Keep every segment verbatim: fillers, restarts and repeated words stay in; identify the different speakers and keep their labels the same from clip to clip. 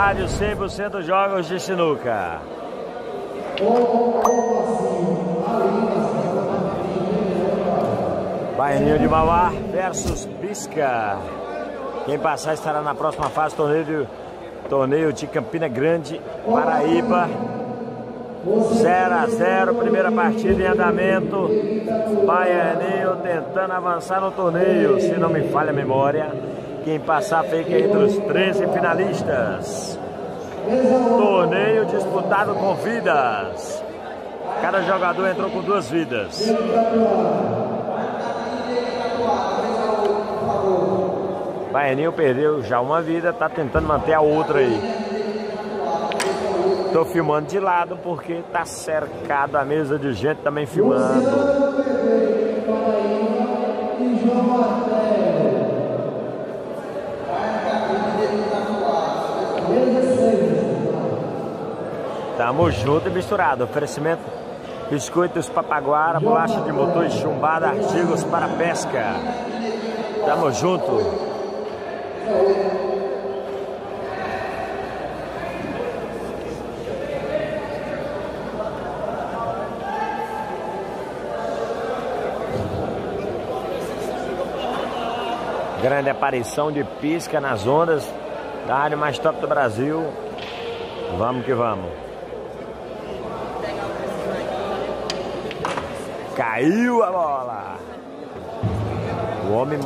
Speaker 1: Estádio cem por cento jogos de sinuca. Baianinho de Mauá versus Pisca. Quem passar estará na próxima fase do torneio, torneio de Campina Grande, Paraíba. zero a zero, primeira partida em andamento. Baianinho tentando avançar no torneio, se não me falha a memória. Quem passar fica entre os treze finalistas. Torneio disputado com vidas. Cada jogador entrou com duas vidas. Baianinho perdeu já uma vida, tá tentando manter a outra aí. Tô filmando de lado porque tá cercado a mesa de gente também filmando. Tamo junto e misturado. Oferecimento: biscoitos Papaguara, bolacha de motor e chumbada, artigos para pesca. Tamo junto. Grande aparição de Pisca nas ondas da rádio mais top do Brasil. Vamos que vamos. Caiu a bola. O homem...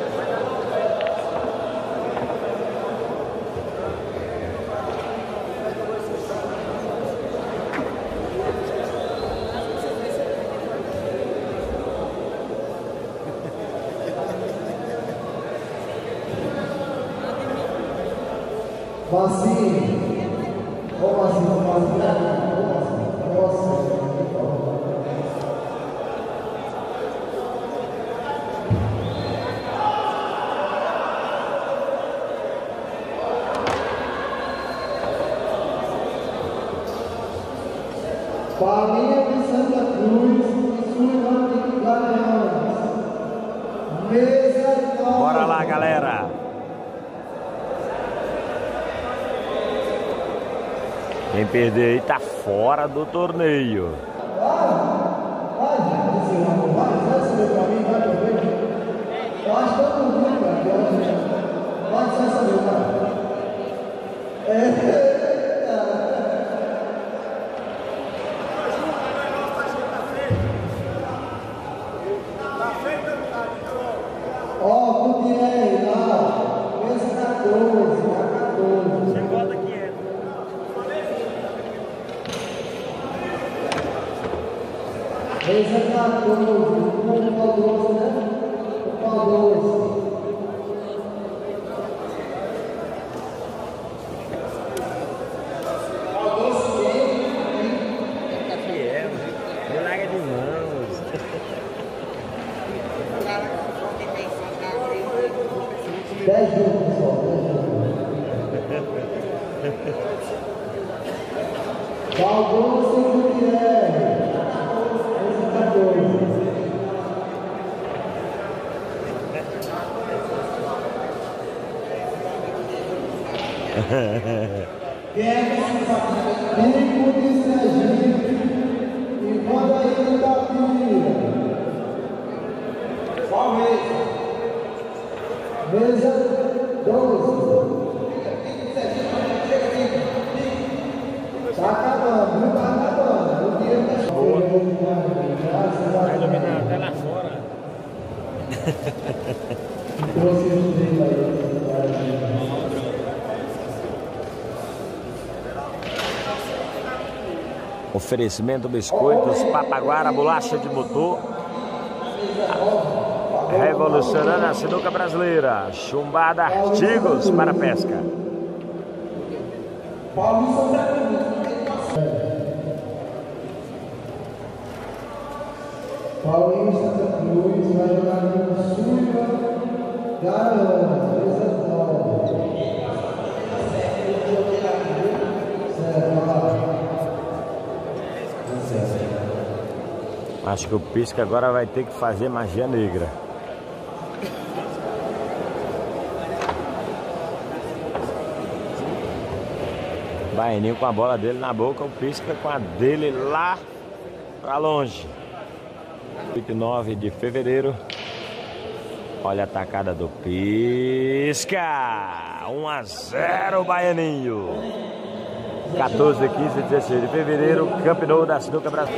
Speaker 2: Vacinho, ô Vacinho, ô Vacinho, Farinha de Santa Cruz e Sullivan de Garanhuns. Mesa nova.
Speaker 1: Bora lá, galera. Quem perder aí tá fora do torneio.
Speaker 2: Vai, vai, vai, vai, vai pra mim, vai pra mim. Eu acho que todo mundo vai, vai, vai saber, cara. É. Ó, Gutierrez, lá, mesa quatorze, quatorze.
Speaker 1: Você bota aqui, é.
Speaker 2: Mesa quatorze, o pau doze, né? O pau doze. Pau doze quem?
Speaker 1: Aqui é, me larga de mãos.
Speaker 2: dez jogos, pessoal, dez jogos. Pau doze, Gutierrez. Mesa quatorze. Pico de Sergipe e Bandaíra da Pira. Qual mesa? Mesa doze. Tá acabando, não tá acabando. O dinheiro tá chegando.
Speaker 1: Vai dominar até lá fora.
Speaker 2: Trouxe esse jeito aí.
Speaker 1: Oferecimento: biscoitos Papaguara, bolacha de motor, revolucionando a sinuca brasileira, chumbada, artigos para pesca.
Speaker 2: Paulo Santa Cruz. Paulinho Santa Cruz vai jogar no Sullivan Garanhuns, mesa nova.
Speaker 1: Acho que o Pisca agora vai ter que fazer magia negra. Baianinho com a bola dele na boca, o Pisca com a dele lá pra longe. vinte e nove de fevereiro. Olha a tacada do Pisca. um a zero Baianinho. quatorze, quinze e dezesseis de fevereiro, campeão da Sinuca Brasil.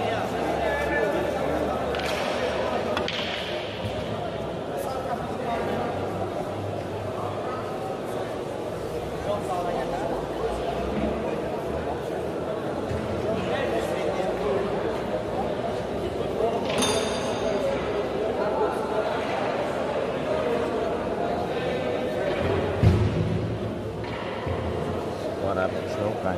Speaker 1: Bora, senão cai.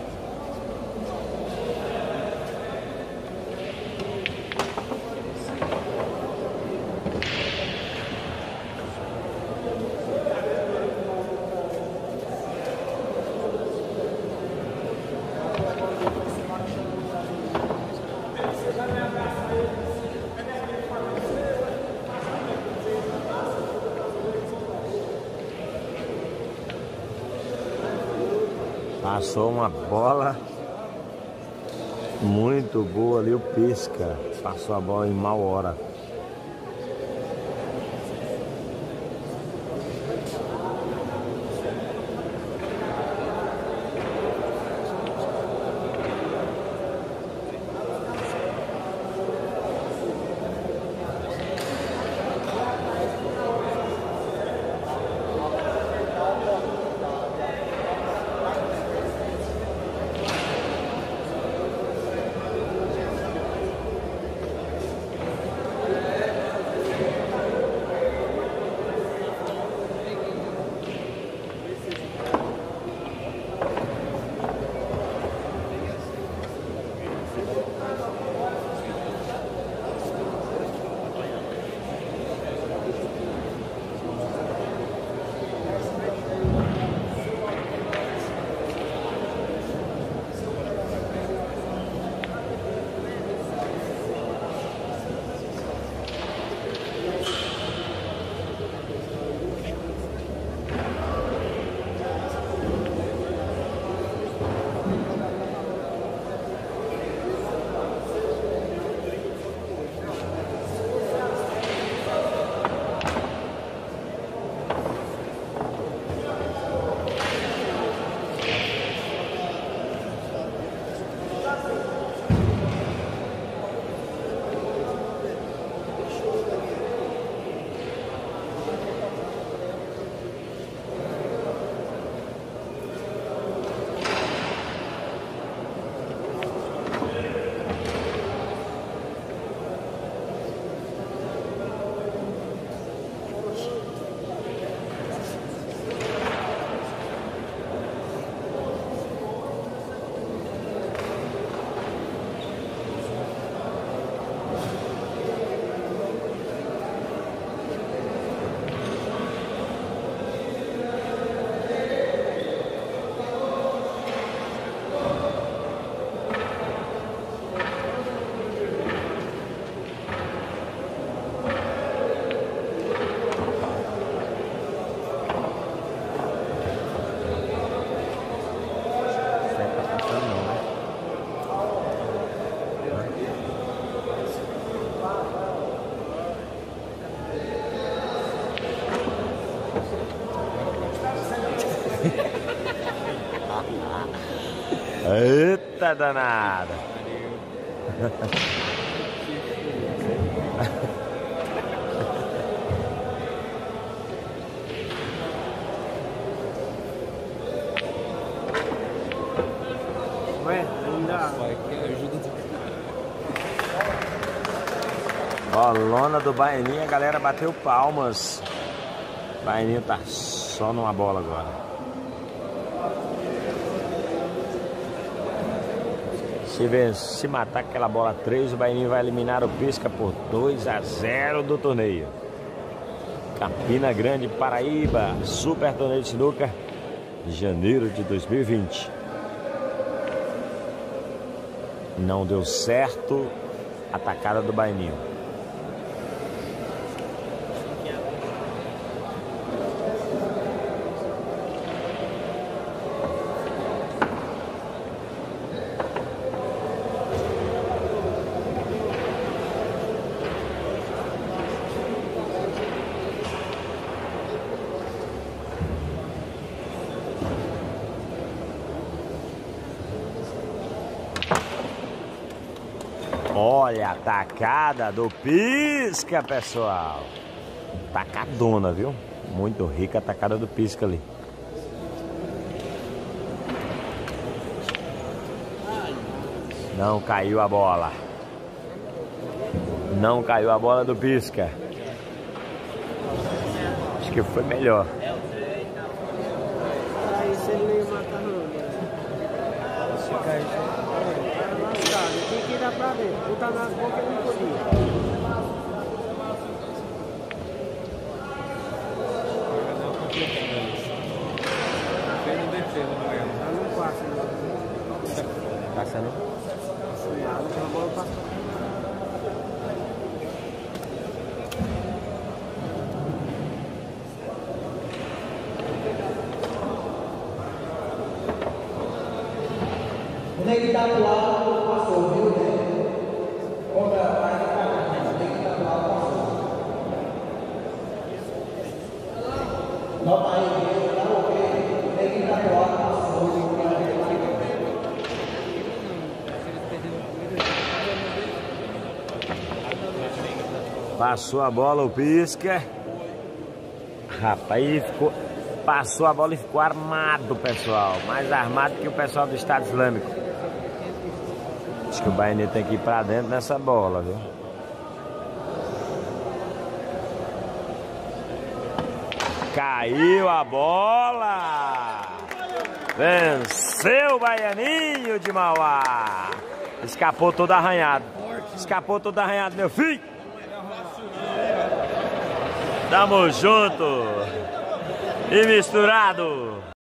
Speaker 1: Passou uma bola muito boa ali, o Pisca. Passou a bola em mal hora. Eita danada.
Speaker 3: Ué, não dá.
Speaker 1: Bolona do Baianinho, a galera bateu palmas. Baianinho tá só numa bola agora. Se, vencer, se matar aquela bola três, o Baianinho vai eliminar o Pisca por dois a zero do torneio. Campina Grande, Paraíba, Super Torneio de Sinuca, janeiro de dois mil e vinte. Não deu certo a tacada do Baianinho. Olha a tacada do Pisca, pessoal. Tacadona, viu? Muito rica a tacada do Pisca ali. Não caiu a bola. Não caiu a bola do Pisca. Acho que foi melhor.
Speaker 3: Aí se ele não ia matar não. Se cair, era lascado. Tinha que ir lá pra dentro. Botar nas bocas ele não podia. Ela não passa, não.
Speaker 1: Passa não?
Speaker 3: Ela não bola passa.
Speaker 2: O nego que tá do lado passou, viu, né? Contra a parte da casa, o nego que tá do lado passou. Nota aí, tá ok? O nego que tá do lado passou.
Speaker 1: Passou a bola o Pisca. Rapaz, ele ficou, passou a bola e ficou armado, pessoal. Mais armado que o pessoal do Estado Islâmico. Acho que o Baianinho tem que ir pra dentro nessa bola, viu? Caiu a bola! Venceu o Baianinho de Mauá! Escapou todo arranhado. Escapou todo arranhado, meu filho! Tamo junto e misturado!